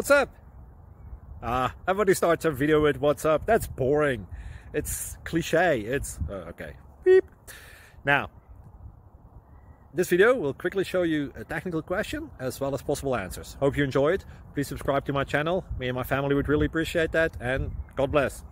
What's up? Everybody starts a video with what's up. That's boring. It's cliche. It's okay. Beep. Now, this video will quickly show you a technical question as well as possible answers. Hope you enjoy it. Please subscribe to my channel. Me and my family would really appreciate that, and God bless.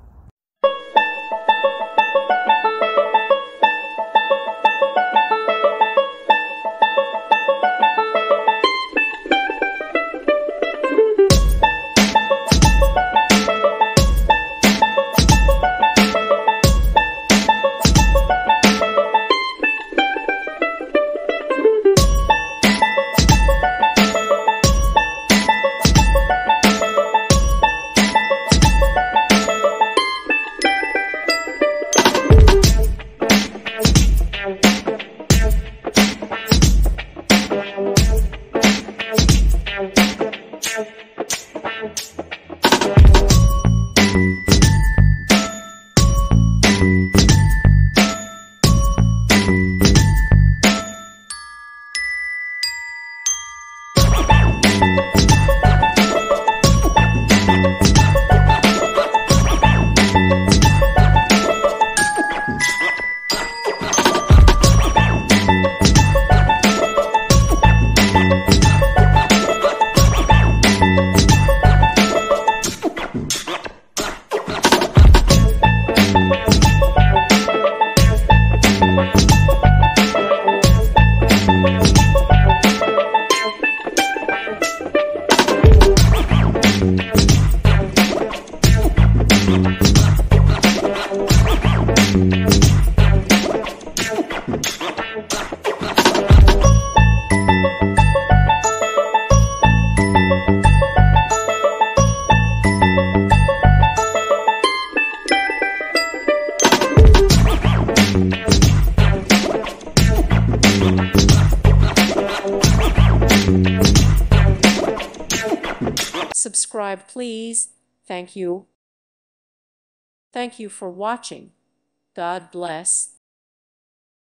Subscribe, please. Thank you. Thank you for watching. God bless.